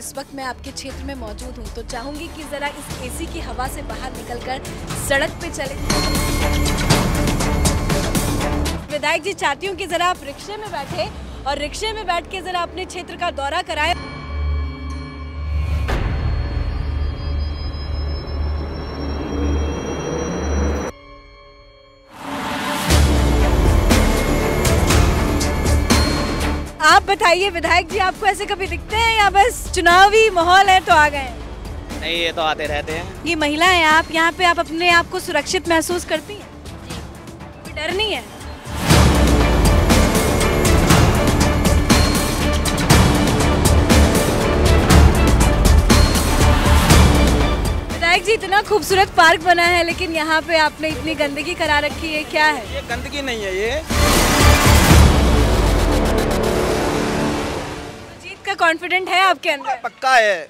इस वक्त मैं आपके क्षेत्र में मौजूद हूँ, तो चाहूंगी कि जरा इस एसी की हवा से बाहर निकलकर सड़क पे चले। विधायक जी, चाहती हूँ कि जरा आप रिक्शे में बैठे और रिक्शे में बैठ के जरा अपने क्षेत्र का दौरा कराएं। आप बताइए विधायक जी, आपको ऐसे कभी दिखते हैं या बस चुनावी माहौल है तो आ गए? नहीं, ये तो आते रहते हैं। ये महिला है आप, यहाँ पे आप अपने आप को सुरक्षित महसूस करती हैं? कोई डर नहीं है? विधायक जी, इतना खूबसूरत पार्क बना है लेकिन यहाँ पे आपने इतनी गंदगी करा रखी है, क्या है? ये गंदगी नहीं है, ये जीत का कॉन्फिडेंट है आपके अंदर? पक्का है।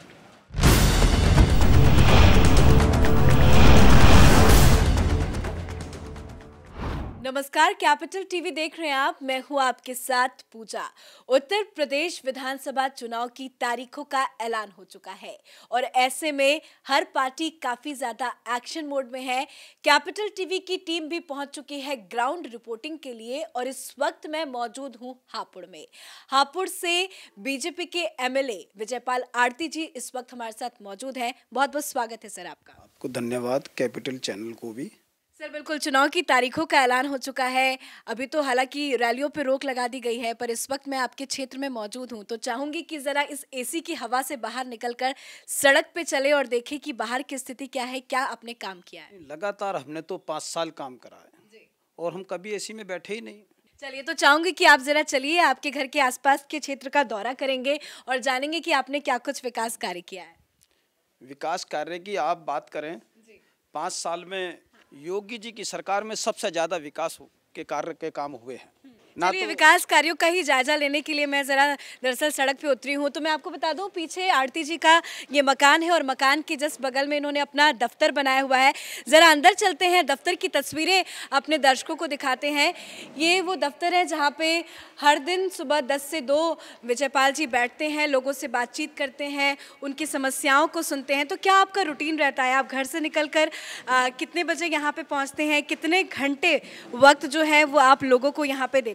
नमस्कार, कैपिटल टीवी देख रहे हैं आप। मैं हूं आपके साथ पूजा। उत्तर प्रदेश विधानसभा चुनाव की तारीखों का ऐलान हो चुका है और ऐसे में हर पार्टी काफी ज्यादा एक्शन मोड में है। कैपिटल टीवी की टीम भी पहुंच चुकी है ग्राउंड रिपोर्टिंग के लिए और इस वक्त मैं मौजूद हूं हापुड़ में। हापुड़ से बीजेपी के एमएलए विजयपाल आरती जी इस वक्त हमारे साथ मौजूद हैं। बहुत बहुत स्वागत है सर आपका। आपको धन्यवाद, कैपिटल चैनल को भी। सर बिल्कुल, चुनाव की तारीखों का ऐलान हो चुका है। अभी तो हालांकि रैलियों पर रोक लगा दी गई है, पर इस वक्त मैं आपके क्षेत्र में मौजूद हूं, तो चाहूंगी कि जरा इस एसी की हवा से बाहर निकलकर सड़क पे चले और देखें कि बाहर की स्थिति क्या है, क्या आपने काम किया है। लगातार हमने तो 5 साल काम करा है और हम कभी एसी में बैठे ही नहीं। चलिए, तो चाहूंगी कि आप जरा चलिए, आपके घर के आसपास के क्षेत्र का दौरा करेंगे और जानेंगे कि आपने क्या कुछ विकास कार्य किया है। विकास कार्य की आप बात करें, 5 साल में योगी जी की सरकार में सबसे ज्यादा विकास के कार्य के काम हुए हैं। चलिए, विकास कार्यों का ही जायजा लेने के लिए मैं जरा दरअसल सड़क पे उतरी हूँ। तो मैं आपको बता दूँ, पीछे आरती जी का ये मकान है और मकान के जस्ट बगल में इन्होंने अपना दफ्तर बनाया हुआ है। ज़रा अंदर चलते हैं, दफ्तर की तस्वीरें अपने दर्शकों को दिखाते हैं। ये वो दफ्तर है जहाँ पे हर दिन सुबह 10 से 2 विजयपाल जी बैठते हैं, लोगों से बातचीत करते हैं, उनकी समस्याओं को सुनते हैं। तो क्या आपका रूटीन रहता है? आप घर से निकल कर कितने बजे यहाँ पर पहुँचते हैं? कितने घंटे वक्त जो है वो आप लोगों को यहाँ पर देते हैं?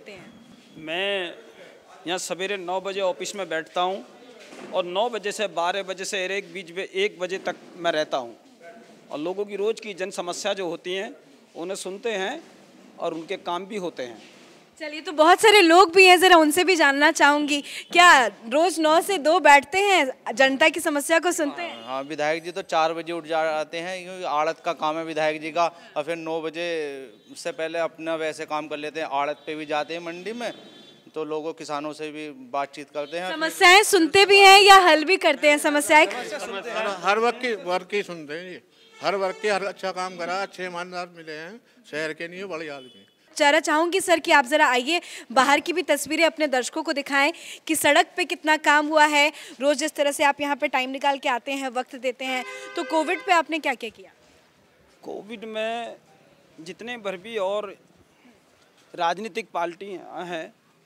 मैं यहाँ सवेरे 9 बजे ऑफिस में बैठता हूँ और 9 बजे से 12 बजे से बीच में 1 बजे तक मैं रहता हूँ और लोगों की रोज़ की जन समस्या जो होती हैं उन्हें सुनते हैं और उनके काम भी होते हैं। चलिए, तो बहुत सारे लोग भी हैं, ज़रा उनसे भी जानना चाहूँगी, क्या रोज़ 9 से 2 बैठते हैं, जनता की समस्या को सुनते हैं? हाँ, विधायक जी तो 4 बजे उठ जाते हैं क्योंकि आड़त का काम है विधायक जी का, और फिर 9 बजे से पहले अपना वैसे काम कर लेते हैं। आड़त पे भी जाते हैं मंडी में, तो लोगों किसानों से भी बातचीत करते हैं। समस्याएं सुनते भी हैं या हल भी करते हैं? समस्याएं हर वर्ग की सुनते हैं जी, हर वर्ग के हर अच्छा काम करा, अच्छे ईमानदार मिले हैं, शहर के नहीं बड़े आदमी। चारा चाहूंगी सर कि आप जरा आइए, बाहर की भी तस्वीरें अपने दर्शकों को दिखाएं कि सड़क पे कितना काम हुआ है। रोज जिस तरह से आप यहाँ पे टाइम निकाल के आते हैं, वक्त देते हैं, तो कोविड पे आपने क्या क्या किया? कोविड में जितने भर भी और राजनीतिक पार्टियाँ हैं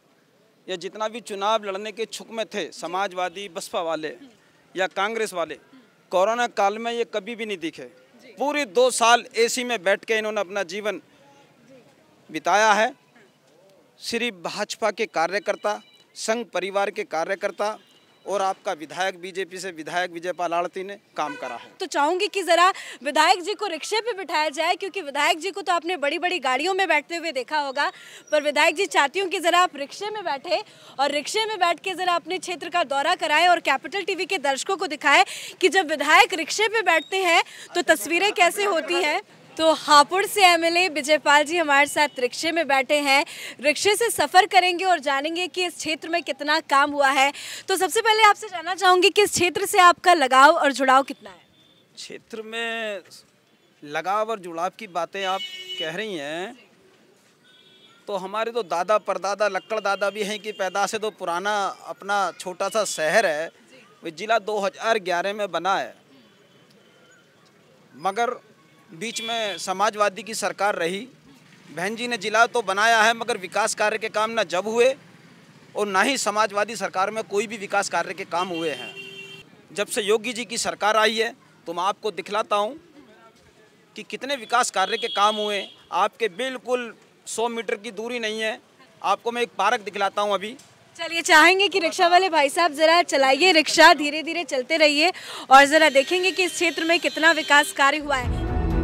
या जितना भी चुनाव लड़ने के इच्छुक में थे, समाजवादी, बसपा वाले या कांग्रेस वाले, कोरोना काल में ये कभी भी नहीं दिखे। पूरे 2 साल एसी में बैठ के इन्होंने अपना जीवन बिताया है। सिर्फ भाजपा के कार्यकर्ता, संघ परिवार के कार्यकर्ता और आपका विधायक, बीजेपी से विधायक विजयपाल आरती ने काम करा है। तो चाहूंगी कि जरा विधायक जी को रिक्शे पे बिठाया जाए, क्योंकि विधायक जी को तो आपने बड़ी बड़ी गाड़ियों में बैठते हुए देखा होगा, पर विधायक जी, चाहती हूँ कि जरा आप रिक्शे में बैठे और रिक्शे में बैठ के जरा अपने क्षेत्र का दौरा कराएं और कैपिटल टीवी के दर्शकों को दिखाएं कि जब विधायक रिक्शे पे बैठते हैं तो तस्वीरें कैसे होती हैं। तो हापुड़ से एमएलए विजयपाल जी हमारे साथ रिक्शे में बैठे हैं, रिक्शे से सफ़र करेंगे और जानेंगे कि इस क्षेत्र में कितना काम हुआ है। तो सबसे पहले आपसे जानना चाहूँगी कि इस क्षेत्र से आपका लगाव और जुड़ाव कितना है? क्षेत्र में लगाव और जुड़ाव की बातें आप कह रही हैं, तो हमारे तो दादा परदादा लक्कड़ दादा भी हैं कि पैदा से तो पुराना अपना छोटा सा शहर है, वो ज़िला 2011 में बना है, मगर बीच में समाजवादी की सरकार रही। बहन जी ने जिला तो बनाया है मगर विकास कार्य के काम ना जब हुए और ना ही समाजवादी सरकार में कोई भी विकास कार्य के काम हुए हैं। जब से योगी जी की सरकार आई है तो मैं आपको दिखलाता हूँ कि कितने विकास कार्य के काम हुए। आपके बिल्कुल 100 मीटर की दूरी नहीं है, आपको मैं एक पार्क दिखलाता हूँ अभी। चलिए, चाहेंगे कि रिक्शा वाले भाई साहब ज़रा चलाइए रिक्शा, धीरे धीरे चलते रहिए और ज़रा देखेंगे कि इस क्षेत्र में कितना विकास कार्य हुआ है।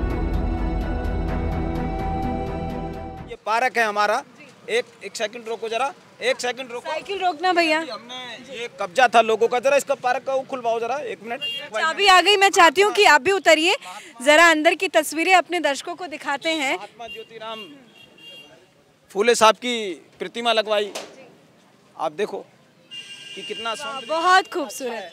ये पार्क है हमारा। एक सेकंड रोको जरा, एक सेकंड रोको। साइकिल रोकना भैया। हमने ये कब्जा था लोगों का, जरा इसका पार्क का वो खुलवाओ जरा, 1 मिनट। चाबी आ गई, मैं चाहती हूँ कि आप भी उतरिए, ज़रा अंदर की तस्वीरें अपने दर्शकों को दिखाते हैं। महात्मा ज्योतिराम फूले साहब की प्रतिमा लगवाई, आप देखो कि कितना बहुत खूबसूरत।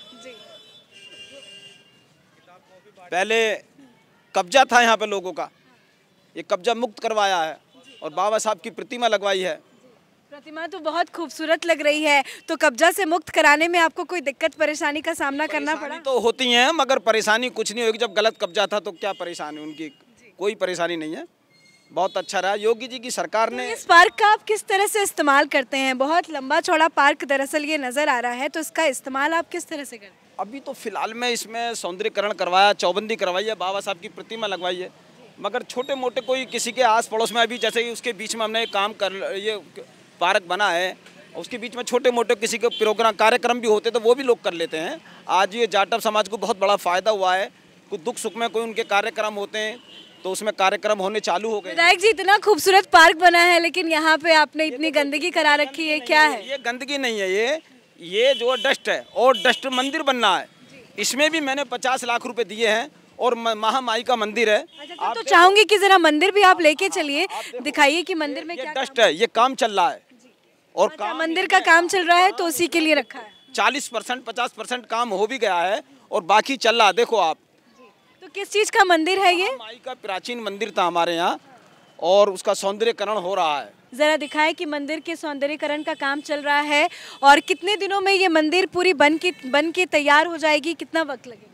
पहले कब्जा था यहाँ पे लोगों का, ये कब्जा मुक्त करवाया है और बाबा साहब की प्रतिमा लगवाई है। प्रतिमा तो बहुत खूबसूरत लग रही है। तो कब्जा से मुक्त कराने में आपको कोई दिक्कत परेशानी का सामना करना पड़ा? तो होती है, मगर परेशानी कुछ नहीं होगी। जब गलत कब्जा था तो क्या परेशानी, उनकी कोई परेशानी नहीं है। बहुत अच्छा रहा योगी जी की सरकार ने। इस पार्क का आप किस तरह से इस्तेमाल करते हैं? बहुत लंबा चौड़ा पार्क दरअसल ये नजर आ रहा है, तो इसका इस्तेमाल आप किस तरह से करते हैं? अभी तो फिलहाल में इसमें सौंदर्यीकरण करवाया, चौबंदी करवाई है, बाबा साहब की प्रतिमा लगवाई है। मगर छोटे मोटे कोई किसी के आस पड़ोस में अभी जैसे उसके बीच में हमने एक काम कर, ये पार्क बना है, उसके बीच में छोटे मोटे किसी के प्रोग्राम कार्यक्रम भी होते तो वो भी लोग कर लेते हैं। आज ये जाटव समाज को बहुत बड़ा फायदा हुआ है। कुछ दुख सुख में कोई उनके कार्यक्रम होते हैं तो उसमें कार्यक्रम होने चालू हो गए। विधायक जी, इतना खूबसूरत पार्क बना है लेकिन यहाँ पे आपने इतनी गंदगी करा रखी है, क्या है? ये गंदगी नहीं है, ये जो डस्ट है और डस्ट मंदिर बनना है, इसमें भी मैंने 50 लाख रुपए दिए हैं और महामाई का मंदिर है। अच्छा, तो चाहूंगी कि जरा मंदिर भी आप लेके चलिए, दिखाइए कि मंदिर में क्या डस्ट है। ये काम चल रहा है और मंदिर का काम चल रहा है तो उसी के लिए रखा है। 40% 50% काम हो भी गया है और बाकी चल रहा है। देखो आप, तो किस चीज का मंदिर है ये? माई का प्राचीन मंदिर था हमारे यहाँ और उसका सौंदर्यीकरण हो रहा है। जरा दिखाए कि मंदिर के सौंदर्यीकरण का काम चल रहा है और कितने दिनों में ये मंदिर पूरी बन के तैयार हो जाएगी, कितना वक्त लगेगा?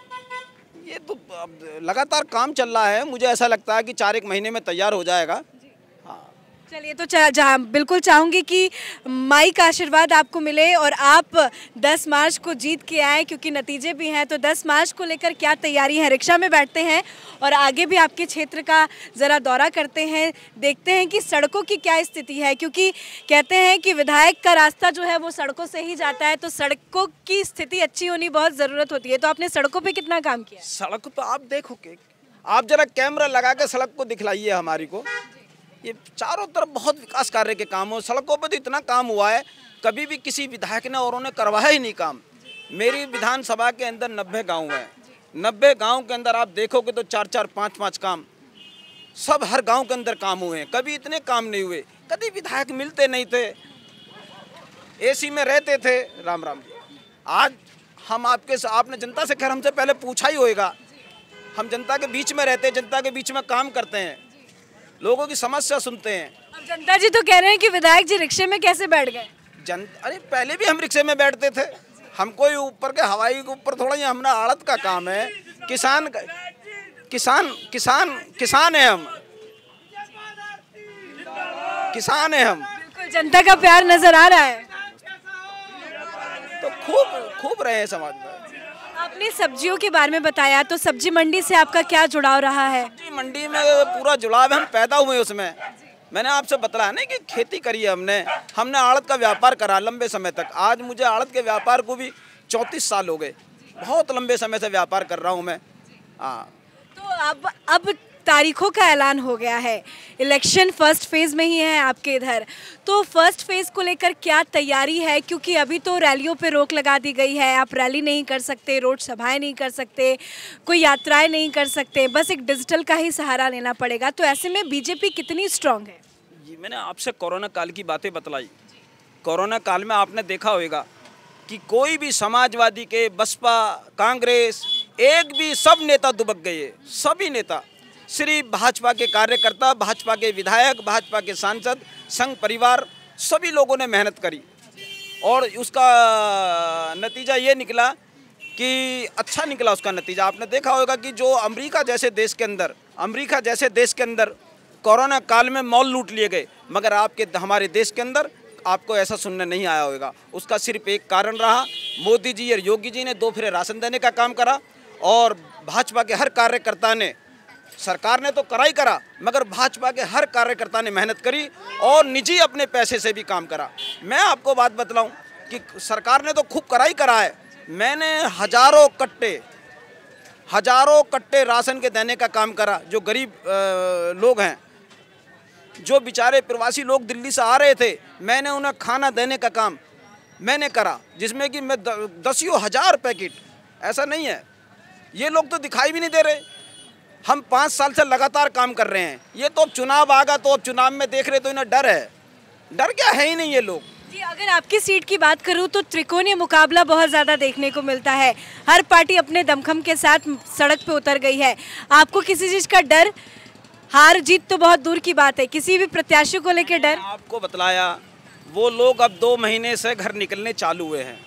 ये तो लगातार काम चल रहा है, मुझे ऐसा लगता है कि 4-1 महीने में तैयार हो जाएगा। चलिए, तो बिल्कुल चाहूँगी कि माई का आशीर्वाद आपको मिले और आप 10 मार्च को जीत के आए, क्योंकि नतीजे भी हैं। तो 10 मार्च को लेकर क्या तैयारी है? रिक्शा में बैठते हैं और आगे भी आपके क्षेत्र का ज़रा दौरा करते हैं, देखते हैं कि सड़कों की क्या स्थिति है, क्योंकि कहते हैं कि विधायक का रास्ता जो है वो सड़कों से ही जाता है, तो सड़कों की स्थिति अच्छी होनी बहुत ज़रूरत होती है। तो आपने सड़कों पर कितना काम किया? सड़क तो आप देखोगे, आप जरा कैमरा लगा के सड़क को दिखलाइए हमारी को। ये चारों तरफ बहुत विकास कार्य के काम हो, सड़कों पर तो इतना काम हुआ है, कभी भी किसी विधायक ने और उन्होंने करवाया ही नहीं काम। मेरी विधानसभा के अंदर 90 गांव हैं, 90 गांव के अंदर आप देखोगे तो 4-4, 5-5 काम सब हर गांव के अंदर काम हुए हैं। कभी इतने काम नहीं हुए, कभी विधायक मिलते नहीं थे, एसी में रहते थे। राम राम जी, आज हम आपने जनता से खैर हमसे पहले पूछा ही होगा, हम जनता के बीच में रहते हैं, जनता के बीच में काम करते हैं, लोगों की समस्या सुनते हैं। अब जनता जी तो कह रहे हैं कि विधायक जी रिक्शे में कैसे बैठ गए? अरे पहले भी हम रिक्शे में बैठते थे, हम कोई ऊपर के हवाई के ऊपर थोड़ा ही, हमारा आड़त का काम है। किसान है हम, किसान है हम। बिल्कुल, जनता का प्यार नजर आ रहा है। तो खूब रहे हैं समाज में। आपने सब्जियों के बारे में बताया, तो सब्जी मंडी से आपका क्या जुड़ाव रहा है? सब्जी मंडी में पूरा जुड़ाव है, हम पैदा हुए उसमें। मैंने आपसे बताया ना कि खेती करी है हमने आड़त का व्यापार करा लंबे समय तक। आज मुझे आड़त के व्यापार को भी 34 साल हो गए, बहुत लंबे समय से व्यापार कर रहा हूँ मैं। हाँ, तो अब तारीखों का ऐलान हो गया है, इलेक्शन फर्स्ट फेज़ में ही है आपके इधर, तो फर्स्ट फेज़ को लेकर क्या तैयारी है? क्योंकि अभी तो रैलियों पे रोक लगा दी गई है, आप रैली नहीं कर सकते, रोड सभाएं नहीं कर सकते, कोई यात्राएं नहीं कर सकते, बस एक डिजिटल का ही सहारा लेना पड़ेगा। तो ऐसे में बीजेपी कितनी स्ट्रांग है? जी, मैंने आपसे कोरोना काल की बातें बतलाई। कोरोना काल में आपने देखा होगा कि कोई भी समाजवादी के, बसपा, कांग्रेस, एक भी, सब नेता दुबक गए, सभी नेता। सिर्फ भाजपा के कार्यकर्ता, भाजपा के विधायक, भाजपा के सांसद, संघ परिवार, सभी लोगों ने मेहनत करी और उसका नतीजा ये निकला कि अच्छा निकला। उसका नतीजा आपने देखा होगा कि जो अमेरिका जैसे देश के अंदर कोरोना काल में मॉल लूट लिए गए, मगर हमारे देश के अंदर आपको ऐसा सुनने नहीं आया होगा। उसका सिर्फ एक कारण रहा, मोदी जी और योगी जी ने 2 फेरे राशन देने का काम करा, और भाजपा के हर कार्यकर्ता ने, सरकार ने तो करा ही करा, मगर भाजपा के हर कार्यकर्ता ने मेहनत करी और निजी अपने पैसे से भी काम करा। मैं आपको बात बतलाऊं कि सरकार ने तो खूब करा ही करा है। मैंने हजारों कट्टे राशन के देने का काम करा। जो गरीब लोग हैं, जो बेचारे प्रवासी लोग दिल्ली से आ रहे थे, मैंने उन्हें खाना देने का काम मैंने करा, जिसमें कि मैं 10 हज़ार पैकेट, ऐसा नहीं है। ये लोग तो दिखाई भी नहीं दे रहे। हम 5 साल से लगातार काम कर रहे हैं। ये तो अब चुनाव आगा तो अब चुनाव में देख रहे तो इन्हें डर है। डर क्या है ही नहीं ये लोग। जी, अगर आपकी सीट की बात करूं तो त्रिकोणीय मुकाबला बहुत ज़्यादा देखने को मिलता है। हर पार्टी अपने दमखम के साथ सड़क पे उतर गई है। आपको किसी चीज़ का डर, हार जीत तो बहुत दूर की बात है, किसी भी प्रत्याशी को लेकर डर? आपको बतलाया, वो लोग अब 2 महीने से घर निकलने चालू हुए हैं,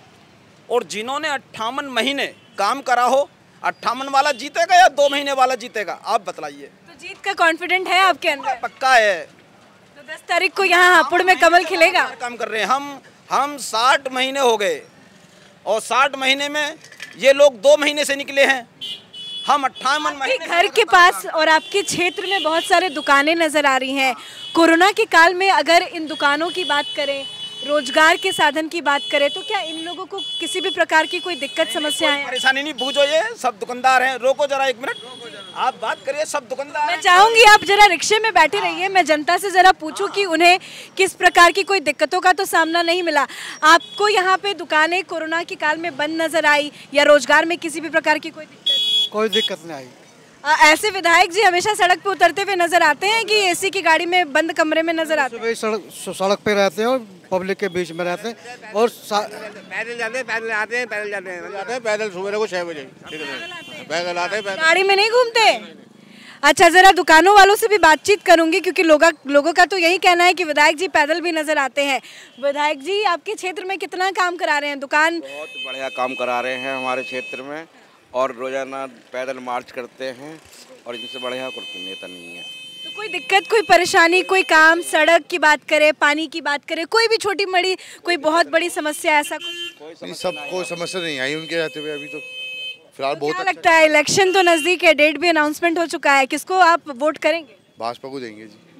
और जिन्होंने 58 महीने काम करा हो, 58 वाला जीतेगा या 2 महीने वाला जीतेगा, आप बतलाइए। तो जीत का कॉन्फिडेंट है आपके अंदर? पक्का है। तो 10 तारीख को यहाँ हापुड़ में कमल खिलेगा? काम कर रहे हैं हम 60 महीने हो गए, और 60 महीने में ये लोग 2 महीने से निकले हैं। हम 58 महीने। घर के पास और आपके क्षेत्र में बहुत सारे दुकानें नजर आ रही हैं। कोरोना के काल में अगर इन दुकानों की बात करें, रोजगार के साधन की बात करें, तो क्या इन लोगों को किसी भी प्रकार की कोई दिक्कत समस्या है? परेशानी नहीं, बूझो, ये सब दुकानदार हैं। रोको जरा 1 मिनट, आप बात करिए। सब दुकानदार। मैं चाहूंगी आप जरा रिक्शे में बैठे रहिए, मैं जनता से जरा पूछूं कि उन्हें किस प्रकार की कोई दिक्कतों का तो सामना नहीं मिला। आपको यहाँ पे दुकानें कोरोना के काल में बंद नजर आई, या रोजगार में किसी भी प्रकार की कोई दिक्कत? कोई दिक्कत नहीं आई। ऐसे विधायक जी हमेशा सड़क पे उतरते हुए नजर आते हैं कि एसी की गाड़ी में बंद कमरे में नजर आते हैं? सड़क पे रहते हैं और पब्लिक के बीच में रहते हैं, और पैदल जाते हैं, पैदल आते हैं, पैदल जाते हैं, पैदल सुबह को 6 बजे पैदल आते हैं। गाड़ी में नहीं घूमते? अच्छा, जरा दुकानों वालों से भी बातचीत करूंगी, क्योंकि लोगों का तो यही कहना है कि विधायक जी पैदल भी नजर आते हैं। विधायक जी, आपके क्षेत्र में कितना काम करा रहे हैं? दुकान बहुत बढ़िया काम करा रहे हैं हमारे क्षेत्र में, और रोजाना पैदल मार्च करते हैं, और इनसे बढ़िया कोई नेता नहीं है। तो कोई दिक्कत, कोई परेशानी, कोई काम, सड़क की बात करें, पानी की बात करें, कोई भी छोटी बड़ी कोई बहुत बड़ी समस्या, ऐसा कुछ? सब कोई समस्या नहीं आई उनके रहते हुए अभी तो फिलहाल। बहुत क्या लगता है, इलेक्शन तो नजदीक है, डेट भी अनाउंसमेंट हो चुका है, किसको आप वोट करेंगे? भाजपा को देंगे जी।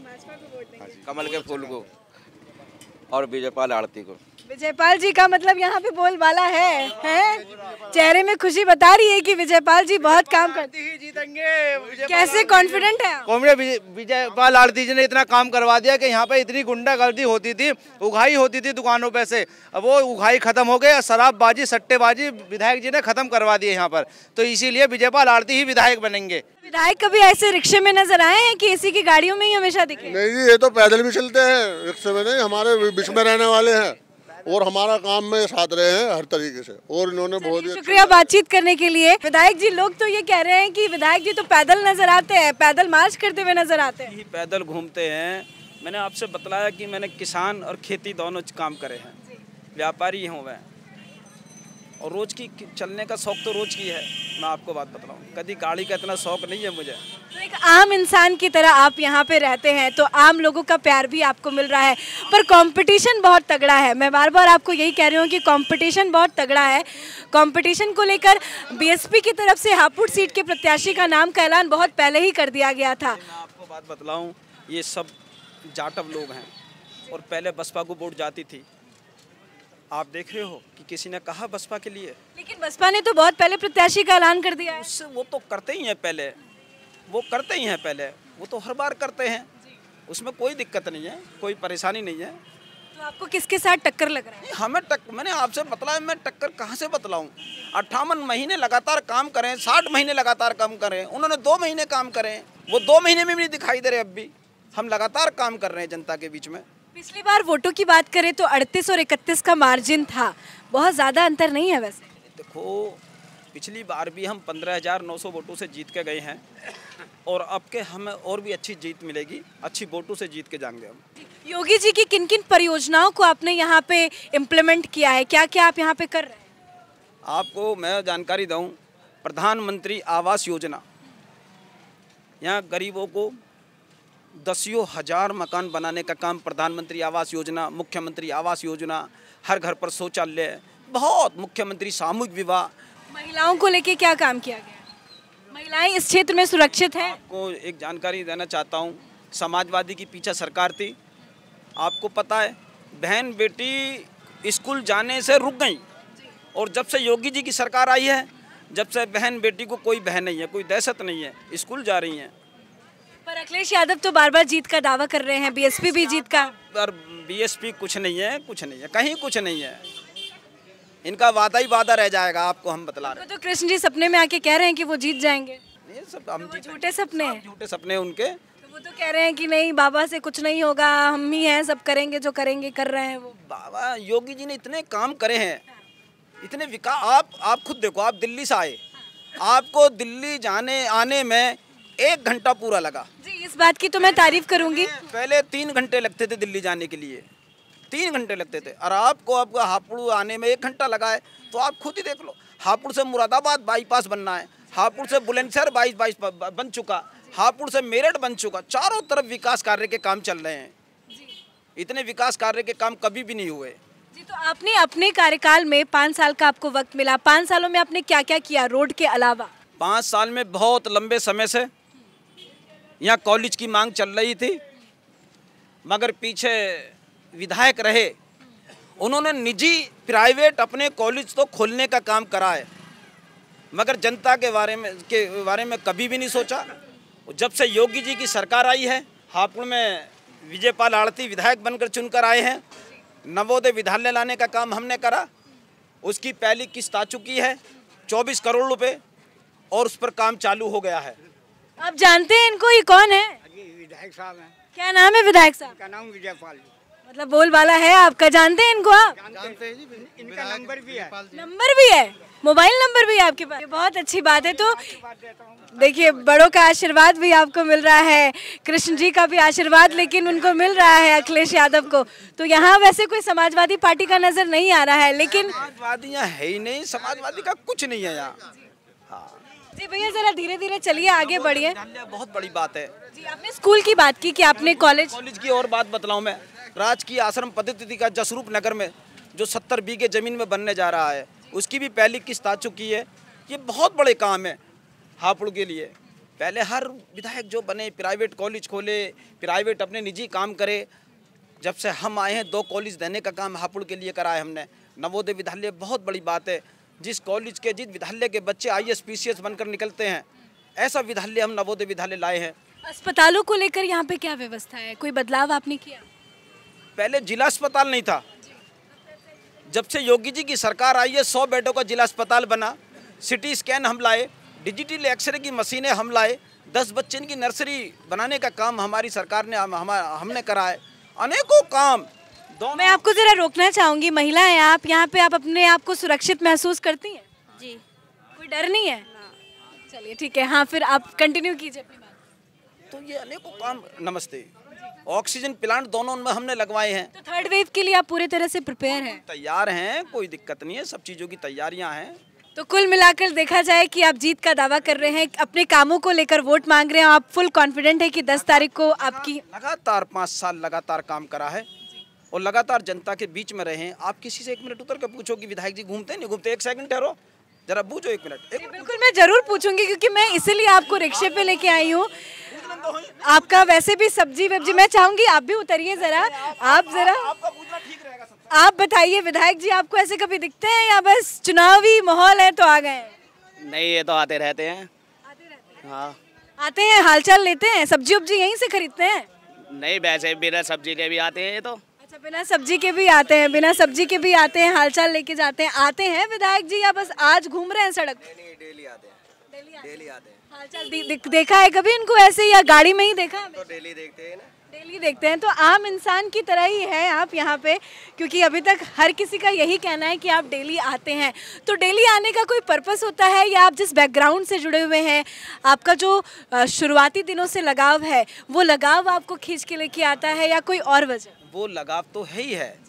कमल के फूल को और विजयपाल आरती को। विजयपाल जी का मतलब यहाँ पे बोलबाला है? चेहरे में खुशी बता रही है कि विजयपाल जी बहुत काम करते हैं, जीतेंगे। कैसे कॉन्फिडेंट है आप? विजयपाल आरती जी ने इतना काम करवा दिया कि यहाँ पे इतनी गुंडागर्दी होती थी, उगाही होती थी दुकानों पे से, अब वो उगाही खत्म हो गई। शराबबाजी, सट्टेबाजी विधायक जी ने खत्म करवा दी यहाँ पर, तो इसीलिए विजयपाल आरती ही विधायक बनेंगे। विधायक कभी ऐसे रिक्शे में नजर आए हैं कि इसी की गाड़ियों में ही हमेशा दिखे? नहीं जी, ये तो पैदल भी चलते हैं, रिक्शे में नहीं, हमारे बीच में रहने वाले हैं, और हमारा काम में साथ रहे हैं हर तरीके से, और इन्होंने बहुत ही शुक्रिया बातचीत करने के लिए। विधायक जी, लोग तो ये कह रहे हैं कि विधायक जी तो पैदल नजर आते हैं, पैदल मार्च करते हुए नजर आते हैं। पैदल घूमते हैं। मैंने आपसे बतलाया कि मैंने किसान और खेती दोनों काम करे हैं, व्यापारी हूँ मैं, और रोज की चलने का शौक तो रोज की है। मैं आपको बात बतलाऊँ, कभी गाड़ी का इतना शौक नहीं है मुझे। तो एक आम इंसान की तरह आप यहाँ पे रहते हैं, तो आम लोगों का प्यार भी आपको मिल रहा है, पर कंपटीशन बहुत तगड़ा है। मैं बार बार आपको यही कह रही हूँ कि कंपटीशन बहुत तगड़ा है। कंपटीशन को लेकर बीएसपी की तरफ से हापुड़ सीट के प्रत्याशी का नाम का ऐलान बहुत पहले ही कर दिया गया था। मैं आपको बात बतलाऊँ, ये सब जाटव लोग हैं, और पहले बसपा को वोट जाती थी। आप देख रहे हो कि किसी ने कहा बसपा के लिए? लेकिन बसपा ने तो बहुत पहले प्रत्याशी का ऐलान कर दिया है। उससे वो तो करते ही हैं पहले, वो करते ही हैं पहले, वो तो हर बार करते हैं, उसमें कोई दिक्कत नहीं है, कोई परेशानी नहीं है। तो आपको किसके साथ टक्कर लग रहा है? हमें मैंने आपसे बतलाया, मैं टक्कर कहाँ से बतलाऊं? 58 महीने लगातार काम करें, 60 महीने लगातार काम करें, उन्होंने 2 महीने काम करें, वो 2 महीने में भी नहीं दिखाई दे रहे। अब भी हम लगातार काम कर रहे हैं जनता के बीच में। पिछली बार वोटों की बात करें तो 38 और 31 का मार्जिन था, बहुत ज़्यादा अंतर नहीं है वैसे। देखो, पिछली बार भी हम 15,900 वोटों से जीत के गए हैं, और अब के हमें और भी अच्छी जीत मिलेगी, अच्छी वोटों से जीत के जाएंगे हम। योगी जी की किन किन परियोजनाओं को आपने यहाँ पे इम्प्लीमेंट किया है, क्या क्या आप यहाँ पे कर रहे हैं? आपको मैं जानकारी दूं, प्रधानमंत्री आवास योजना, यहाँ गरीबों को 10 हज़ार मकान बनाने का काम, प्रधानमंत्री आवास योजना, मुख्यमंत्री आवास योजना, हर घर पर शौचालय, बहुत मुख्यमंत्री सामूहिक विवाह। महिलाओं को लेके क्या काम किया गया? महिलाएं इस क्षेत्र में सुरक्षित हैं? आपको एक जानकारी देना चाहता हूँ, समाजवादी की पीछे सरकार थी, आपको पता है, बहन बेटी स्कूल जाने से रुक गई, और जब से योगी जी की सरकार आई है, जब से बहन बेटी को कोई भय नहीं है, कोई दहशत नहीं है, स्कूल जा रही हैं। पर अखिलेश यादव तो बार बार जीत का दावा कर रहे हैं, बीएसपी भी जीत का। पर बीएसपी कुछ नहीं है, कुछ नहीं है, कहीं कुछ नहीं है, इनका वादा ही वादा रह जाएगा, आपको हम बतला रहे हैं। तो कृष्ण जी सपने में आके कह रहे हैं कि वो जीत जाएंगे। ये सब हम तो झूठे सपने हैं। झूठे सपने उनके। तो वो तो कह रहे हैं कि नहीं, बाबा से कुछ नहीं होगा, हम ही हैं, सब करेंगे जो करेंगे, कर रहे हैं वो। बाबा योगी जी ने इतने काम करे हैं, इतने विकास, आप खुद देखो, आप दिल्ली से आए, आपको दिल्ली जाने आने में 1 घंटा पूरा लगा जी। इस बात की तो मैं तारीफ करूंगी। पहले 3 घंटे लगते थे दिल्ली जाने के लिए, 3 घंटे लगते थे, और आपको हापुड़ आने में 1 घंटा लगा है। तो आप खुद ही देख लो, हापुड़ से मुरादाबाद बाईपास बनना है, हापुड़ से बुलंदशहर बाईपास बन चुका, हापुड़ से मेरठ बन चुका, चारों तरफ विकास कार्य के काम चल रहे हैं। इतने विकास कार्य के काम कभी भी नहीं हुए जी। तो आपने अपने कार्यकाल में 5 साल का आपको वक्त मिला, 5 सालों में आपने क्या क्या किया रोड के अलावा? 5 साल में बहुत लंबे समय से यहाँ कॉलेज की मांग चल रही थी, मगर पीछे विधायक रहे, उन्होंने निजी प्राइवेट अपने कॉलेज तो खोलने का काम करा है, मगर जनता के बारे में कभी भी नहीं सोचा। जब से योगी जी की सरकार आई है, हापुड़ में विजयपाल आड़ती विधायक बनकर चुनकर आए हैं, नवोदय विद्यालय लाने का काम हमने करा, उसकी पहली किस्त आ चुकी है 24 करोड़ रुपए, और उस पर काम चालू हो गया है। आप जानते हैं इनको, ये कौन है? विधायक साहब हैं। क्या नाम है विधायक साहब? इनका नाम विजयपाल। मतलब बोलबाला है आपका, जानते हैं इनको आप? जानते हैं जी, इनका नंबर भी है। नंबर भी है, मोबाइल नंबर भी है आपके पास? ये बहुत अच्छी बात है। तो देखिए, बड़ों का आशीर्वाद भी आपको मिल रहा है, कृष्ण जी का भी आशीर्वाद लेकिन उनको मिल रहा है अखिलेश यादव को। तो यहाँ वैसे कोई समाजवादी पार्टी का नजर नहीं आ रहा है, लेकिन समाजवादियाँ है ही नहीं, समाजवादी का कुछ नहीं है यहाँ। जी भैया, जरा धीरे धीरे चलिए, आगे बढ़िए। बहुत बड़ी बात है जी। आपने स्कूल की बात की कि आपने कॉलेज की और बात बतलाऊं मैं, राजकीय आश्रम पद्धति का जसरूप नगर में जो 70 बीघे जमीन में बनने जा रहा है, उसकी भी पहली किस्त आ चुकी है। ये बहुत बड़े काम है हापुड़ के लिए। पहले हर विधायक जो बने प्राइवेट कॉलेज खोले, प्राइवेट अपने निजी काम करे। जब से हम आए हैं 2 कॉलेज देने का काम हापुड़ के लिए करा है हमने। नवोदय विद्यालय बहुत बड़ी बात है, जिस कॉलेज के जिस विद्यालय के बच्चे IAS PCS बनकर निकलते हैं, ऐसा विद्यालय हम नवोदय विद्यालय लाए हैं। अस्पतालों को लेकर यहाँ पे क्या व्यवस्था है, कोई बदलाव आपने किया? पहले जिला अस्पताल नहीं था, जब से योगी जी की सरकार आई है 100 बेडों का जिला अस्पताल बना, CT स्कैन हम लाए, डिजिटल एक्सरे की मशीनें हम लाए, 10 बच्चों की नर्सरी बनाने का काम हमारी सरकार ने हमने करा है, अनेकों काम। मैं आपको जरा रोकना चाहूंगी, महिला हैं आप, यहाँ पे आप अपने आप को सुरक्षित महसूस करती हैं? जी। कोई डर नहीं है? चलिए ठीक है, हाँ फिर आप कंटिन्यू कीजिए अपनी बात। तो ये अनेकों काम। नमस्ते। ऑक्सीजन प्लांट दोनों में हमने लगवाए हैं। तो 3rd वेव के लिए आप पूरी तरह से प्रिपेयर हैं? तैयार हैं, कोई दिक्कत नहीं है, सब चीज़ों की तैयारियां हैं। तो कुल मिलाकर देखा जाए कि आप जीत का दावा कर रहे हैं, अपने कामों को लेकर वोट मांग रहे हैं, आप फुल कॉन्फिडेंट है कि 10 तारीख को आपकी। लगातार 5 साल लगातार काम करा है और लगातार जनता के बीच में रहे हैं। आप किसी से 1 मिनट उतर कर पूछो कि विधायक जी घूमते नहीं घूमते, 1 सेकंड ठहरो, जरा पूछो 1 मिनट। बिल्कुल, मैं जरूर पूछूंगी, क्योंकि मैं इसीलिए आपको रिक्शे पे लेके आई हूँ। आपका वैसे भी सब्जी वब्जी, मैं चाहूंगी आप भी उतरिए जरा, आप जरा आप बताइए विधायक जी, आपको ऐसे कभी दिखते हैं या बस चुनावी माहौल है तो आ गए? नहीं, ये तो आते रहते हैं। हाँ, आते हैं, हालचाल लेते हैं, सब्जी वब्जी यहीं से खरीदते हैं? नहीं, वैसे बिना सब्जी के भी आते हैं ये तो। अच्छा, बिना सब्जी के भी आते हैं, बिना सब्जी के भी आते हैं, हालचाल लेके जाते हैं। आते हैं विधायक जी या बस आज घूम रहे हैं सड़क? डेली आते हैं, डेली आते हैं। हालचाल देखा है कभी इनको ऐसे, या गाड़ी में ही देखा? तो डेली देखते हैं ना। डेली देखते हैं, तो आम इंसान की तरह ही है आप यहाँ पे, क्योंकि अभी तक हर किसी का यही कहना है कि आप डेली आते हैं। तो डेली आने का कोई पर्पस होता है, या आप जिस बैकग्राउंड से जुड़े हुए हैं, आपका जो शुरुआती दिनों से लगाव है, वो लगाव आपको खींच के लेके आता है, या कोई और वजह? वो लगाव तो है ही है।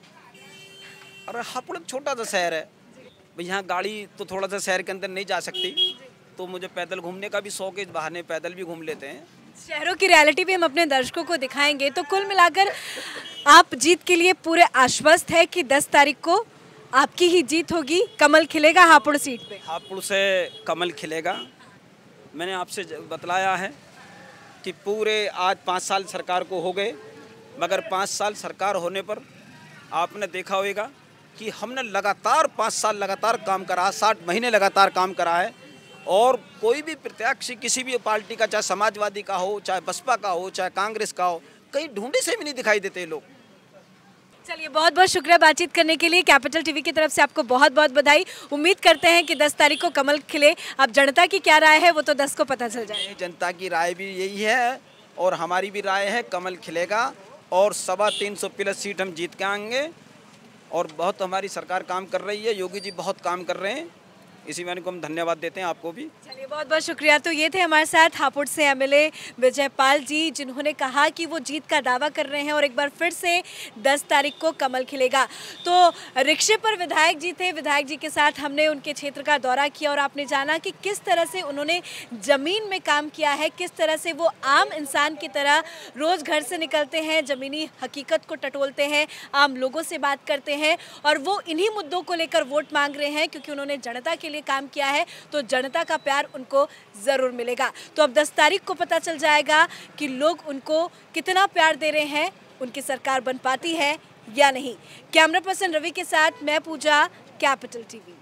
और हापुड़ छोटा सा शहर है, यहाँ गाड़ी तो थोड़ा सा शहर के अंदर नहीं जा सकती, तो मुझे पैदल घूमने का भी शौक है, इस बहाने पैदल भी घूम लेते हैं। शहरों की रियलिटी भी हम अपने दर्शकों को दिखाएंगे। तो कुल मिलाकर आप जीत के लिए पूरे आश्वस्त है कि 10 तारीख को आपकी ही जीत होगी, कमल खिलेगा हापुड़ सीट पे? हापुड़ से कमल खिलेगा। मैंने आपसे बतलाया है कि पूरे आज 5 साल सरकार को हो गए, मगर 5 साल सरकार होने पर आपने देखा होगा कि हमने लगातार 5 साल लगातार काम करा, 60 महीने लगातार काम करा है। और कोई भी प्रत्याशी किसी भी पार्टी का, चाहे समाजवादी का हो, चाहे बसपा का हो, चाहे कांग्रेस का हो, कहीं ढूंढे से भी नहीं दिखाई देते लोग। चलिए, बहुत बहुत शुक्रिया बातचीत करने के लिए। कैपिटल टीवी की तरफ से आपको बहुत बहुत बधाई। उम्मीद करते हैं कि 10 तारीख को कमल खिले। अब जनता की क्या राय है वो तो 10 को पता चल जाए। जनता की राय भी यही है और हमारी भी राय है, कमल खिलेगा और 325 प्लस सीट हम जीत के आएंगे। और बहुत हमारी सरकार काम कर रही है, योगी जी बहुत काम कर रहे हैं, इसी में हम धन्यवाद देते हैं आपको भी। चलिए, बहुत बहुत शुक्रिया। तो ये थे हमारे साथ हापुड़ से एमएलए विजयपाल जी, जिन्होंने कहा कि वो जीत का दावा कर रहे हैं और एक बार फिर से 10 तारीख को कमल खिलेगा। तो रिक्शे पर विधायक जी थे, विधायक जी के साथ हमने उनके क्षेत्र का दौरा किया और आपने जाना कि किस तरह से उन्होंने ज़मीन में काम किया है, किस तरह से वो आम इंसान की तरह रोज़ घर से निकलते हैं, ज़मीनी हकीकत को टटोलते हैं, आम लोगों से बात करते हैं और वो इन्हीं मुद्दों को लेकर वोट मांग रहे हैं, क्योंकि उन्होंने जनता के लिए काम किया है तो जनता का प्यार उनको जरूर मिलेगा। तो अब 10 तारीख को पता चल जाएगा कि लोग उनको कितना प्यार दे रहे हैं, उनकी सरकार बन पाती है या नहीं। कैमरा पर्सन रवि के साथ मैं पूजा, कैपिटल टीवी।